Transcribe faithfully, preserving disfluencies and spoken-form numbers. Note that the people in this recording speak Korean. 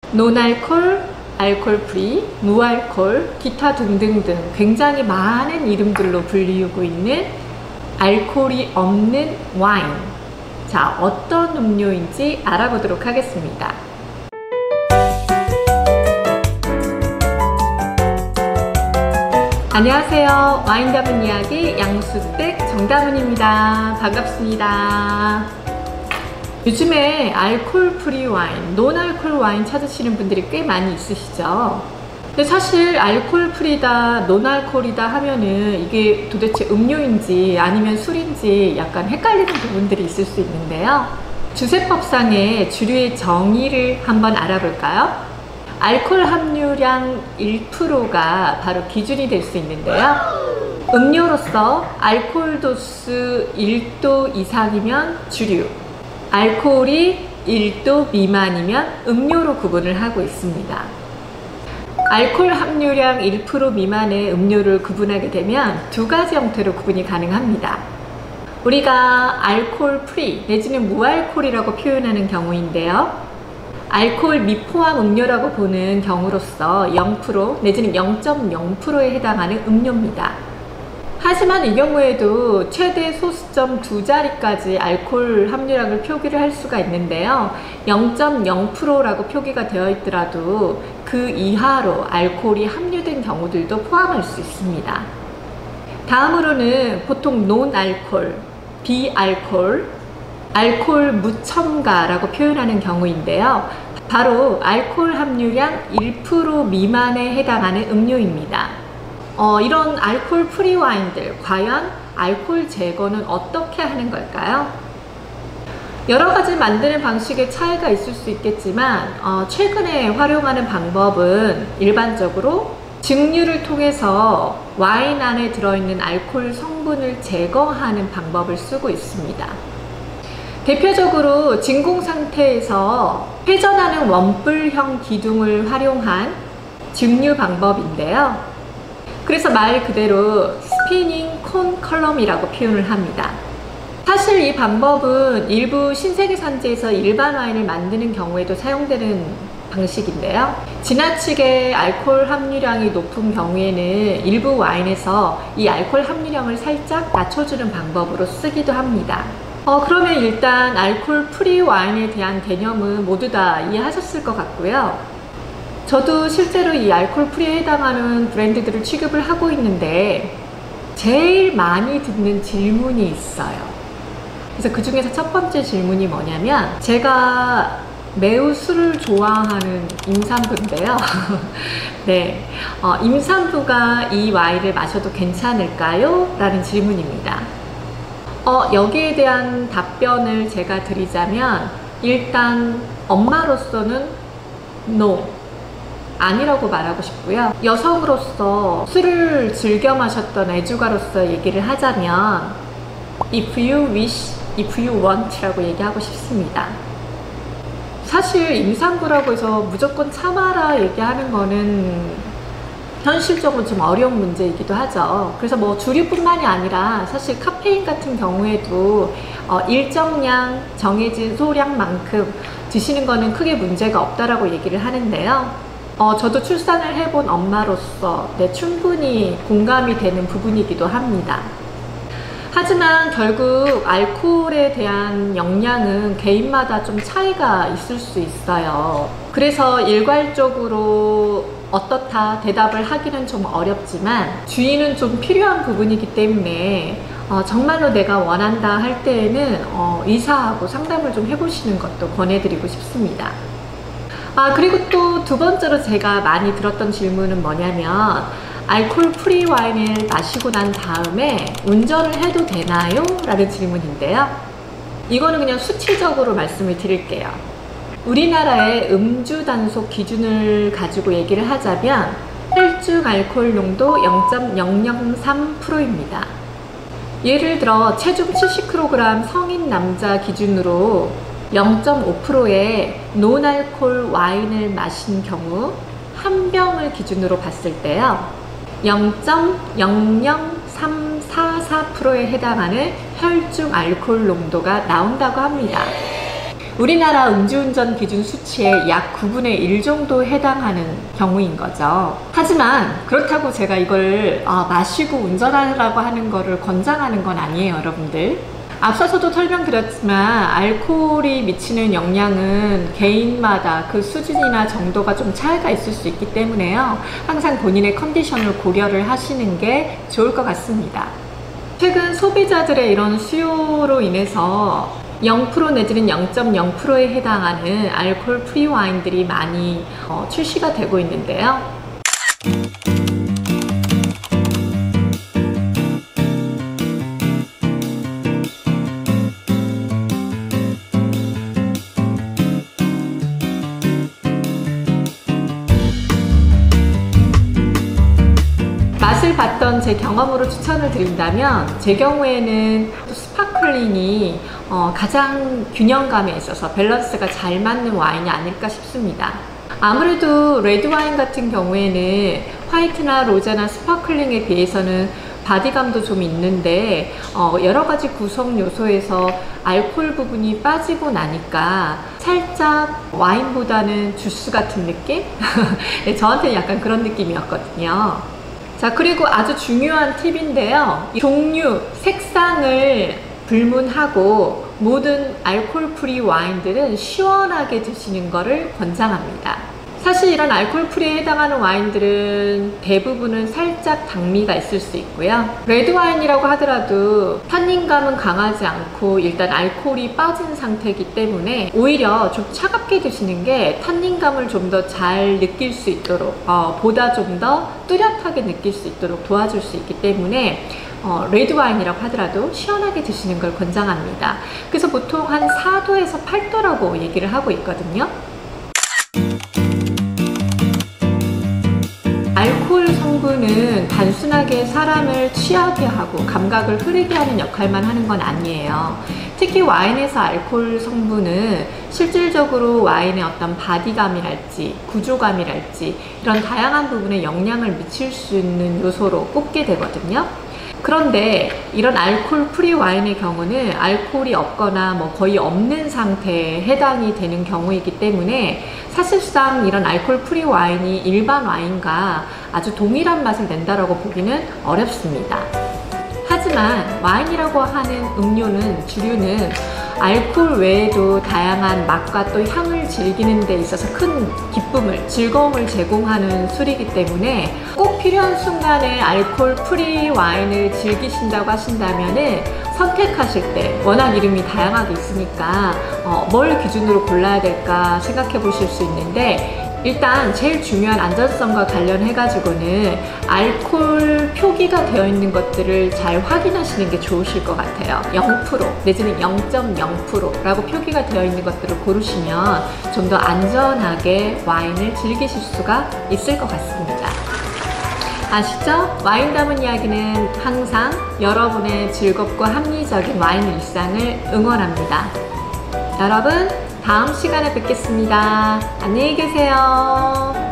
논알콜, 알콜 프리, 무알콜, 기타 등등등 굉장히 많은 이름들로 불리우고 있는 알코올이 없는 와인. 자, 어떤 음료인지 알아보도록 하겠습니다. 안녕하세요. 와인 담은 이야기 양수댁 정다문입니다. 반갑습니다. 요즘에 알코올 프리 와인, 논알코올 와인 찾으시는 분들이 꽤 많이 있으시죠? 근데 사실 알코올 프리다, 논알코올이다 하면은 이게 도대체 음료인지 아니면 술인지 약간 헷갈리는 부분들이 있을 수 있는데요. 주세법상의 주류의 정의를 한번 알아볼까요? 알코올 함유량 일 퍼센트가 바로 기준이 될 수 있는데요. 음료로서 알코올 도수 일 도 이상이면 주류, 알코올이 일 도 미만이면 음료로 구분을 하고 있습니다. 알코올 함유량 일 퍼센트 미만의 음료를 구분하게 되면 두 가지 형태로 구분이 가능합니다. 우리가 알코올 프리 내지는 무알코올이라고 표현하는 경우인데요. 알코올 미포함 음료라고 보는 경우로서 영 퍼센트 내지는 영 점 영 퍼센트에 해당하는 음료입니다. 하지만 이 경우에도 최대 소수점 두 자리까지 알코올 함유량을 표기를 할 수가 있는데요. 영 점 영 퍼센트라고 표기가 되어 있더라도 그 이하로 알코올이 함유된 경우들도 포함할 수 있습니다. 다음으로는 보통 논알코올, 비알코올, 알코올 무첨가라고 표현하는 경우인데요. 바로 알코올 함유량 일 퍼센트 미만에 해당하는 음료입니다. 어, 이런 알코올 프리 와인들, 과연 알코올 제거는 어떻게 하는 걸까요? 여러 가지 만드는 방식의 차이가 있을 수 있겠지만 어, 최근에 활용하는 방법은 일반적으로 증류를 통해서 와인 안에 들어있는 알코올 성분을 제거하는 방법을 쓰고 있습니다. 대표적으로 진공 상태에서 회전하는 원뿔형 기둥을 활용한 증류 방법인데요. 그래서 말 그대로 스피닝 콘 컬럼이라고 표현을 합니다. 사실 이 방법은 일부 신세계 산지에서 일반 와인을 만드는 경우에도 사용되는 방식인데요. 지나치게 알코올 함유량이 높은 경우에는 일부 와인에서 이 알코올 함유량을 살짝 낮춰주는 방법으로 쓰기도 합니다. 어, 그러면 일단 알코올 프리 와인에 대한 개념은 모두 다 이해하셨을 것 같고요. 저도 실제로 이 알코올 프리에 해당하는 브랜드들을 취급을 하고 있는데 제일 많이 듣는 질문이 있어요. 그래서 그 중에서 첫 번째 질문이 뭐냐면, 제가 매우 술을 좋아하는 임산부인데요. 네, 어, 임산부가 이 와인을 마셔도 괜찮을까요? 라는 질문입니다. 어, 여기에 대한 답변을 제가 드리자면, 일단 엄마로서는 NO, 아니라고 말하고 싶고요. 여성으로서 술을 즐겨 마셨던 애주가로서 얘기를 하자면 If you wish, if you want 라고 얘기하고 싶습니다. 사실 임산부라고 해서 무조건 참아라 얘기하는 거는 현실적으로 좀 어려운 문제이기도 하죠. 그래서 뭐 주류뿐만이 아니라 사실 카페인 같은 경우에도 어, 일정량 정해진 소량만큼 드시는 거는 크게 문제가 없다라고 얘기를 하는데요. 어, 저도 출산을 해본 엄마로서 네, 충분히 공감이 되는 부분이기도 합니다. 하지만 결국 알코올에 대한 영향은 개인마다 좀 차이가 있을 수 있어요. 그래서 일괄적으로 어떻다 대답을 하기는 좀 어렵지만 주의는 좀 필요한 부분이기 때문에 어, 정말로 내가 원한다 할 때에는 어, 의사하고 상담을 좀 해보시는 것도 권해드리고 싶습니다. 아, 그리고 또 두 번째로 제가 많이 들었던 질문은 뭐냐면, 알코올 프리 와인을 마시고 난 다음에 운전을 해도 되나요? 라는 질문인데요. 이거는 그냥 수치적으로 말씀을 드릴게요. 우리나라의 음주 단속 기준을 가지고 얘기를 하자면 혈중 알코올 농도 영 점 영영삼 퍼센트입니다. 예를 들어 체중 칠십 킬로그램 성인 남자 기준으로 영 점 오 퍼센트의 논알코올 와인을 마신 경우 한 병을 기준으로 봤을 때요, 영 점 영영삼사사 퍼센트에 해당하는 혈중 알코올 농도가 나온다고 합니다. 우리나라 음주운전 기준 수치의 약 구분의 일 정도 해당하는 경우인 거죠. 하지만 그렇다고 제가 이걸 아, 마시고 운전하라고 하는 거를 권장하는 건 아니에요, 여러분들. 앞서서도 설명드렸지만 알코올이 미치는 영향은 개인마다 그 수준이나 정도가 좀 차이가 있을 수 있기 때문에요. 항상 본인의 컨디션을 고려를 하시는 게 좋을 것 같습니다. 최근 소비자들의 이런 수요로 인해서 영 퍼센트 내지는 영 점 영 퍼센트에 해당하는 알코올 프리 와인들이 많이 어, 출시가 되고 있는데요. 맛을 봤던 제 경험으로 추천을 드린다면 제 경우에는 스파클링이 어, 가장 균형감에 있어서 밸런스가 잘 맞는 와인이 아닐까 싶습니다. 아무래도 레드와인 같은 경우에는 화이트나 로제나 스파클링에 비해서는 바디감도 좀 있는데 어, 여러가지 구성 요소에서 알코올 부분이 빠지고 나니까 살짝 와인보다는 주스 같은 느낌? 네, 저한테는 약간 그런 느낌이었거든요. 자, 그리고 아주 중요한 팁인데요. 종류, 색상을 불문하고 모든 알코올 프리 와인들은 시원하게 드시는 것을 권장합니다. 사실 이런 알코올 프리에 해당하는 와인들은 대부분은 살짝 당미가 있을 수 있고요. 레드 와인이라고 하더라도 탄닌감은 강하지 않고 일단 알코올이 빠진 상태이기 때문에 오히려 좀 차갑게 드시는 게 탄닌감을 좀 더 잘 느낄 수 있도록 어, 보다 좀 더 뚜렷하게 느낄 수 있도록 도와줄 수 있기 때문에 어, 레드 와인이라고 하더라도 시원하게 드시는 걸 권장합니다. 그래서 보통 한 사 도에서 팔 도라고 얘기를 하고 있거든요. 알코올 성분은 단순하게 사람을 취하게 하고 감각을 흐리게 하는 역할만 하는 건 아니에요. 특히 와인에서 알코올 성분은 실질적으로 와인의 어떤 바디감이랄지 구조감이랄지 이런 다양한 부분에 영향을 미칠 수 있는 요소로 꼽게 되거든요. 그런데 이런 알코올 프리 와인의 경우는 알코올이 없거나 뭐 거의 없는 상태에 해당이 되는 경우이기 때문에 사실상 이런 알코올 프리 와인이 일반 와인과 아주 동일한 맛을 낸다라고 보기는 어렵습니다. 하지만 와인이라고 하는 음료는 주류는 알코올 외에도 다양한 맛과 또 향을 즐기는 데 있어서 큰 기쁨을, 즐거움을 제공하는 술이기 때문에 꼭 필요한 순간에 알코올 프리 와인을 즐기신다고 하신다면은 선택하실 때 워낙 이름이 다양하게 있으니까 어, 뭘 기준으로 골라야 될까 생각해 보실 수 있는데 일단 제일 중요한 안전성과 관련해 가지고는 알코올 표기가 되어 있는 것들을 잘 확인하시는 게 좋으실 것 같아요. 영 퍼센트 내지는 영 점 영 퍼센트라고 표기가 되어 있는 것들을 고르시면 좀 더 안전하게 와인을 즐기실 수가 있을 것 같습니다. 아시죠? 와인 담은 이야기는 항상 여러분의 즐겁고 합리적인 와인 일상을 응원합니다. 여러분, 다음 시간에 뵙겠습니다. 안녕히 계세요.